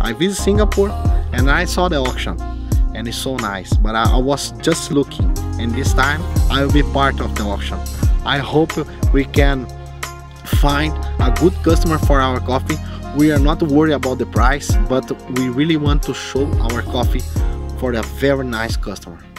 I visited Singapore and I saw the auction, and it's so nice, but I was just looking, and this time I will be part of the auction. I hope we can find a good customer for our coffee. We are not worried about the price, but we really want to show our coffee for a very nice customer.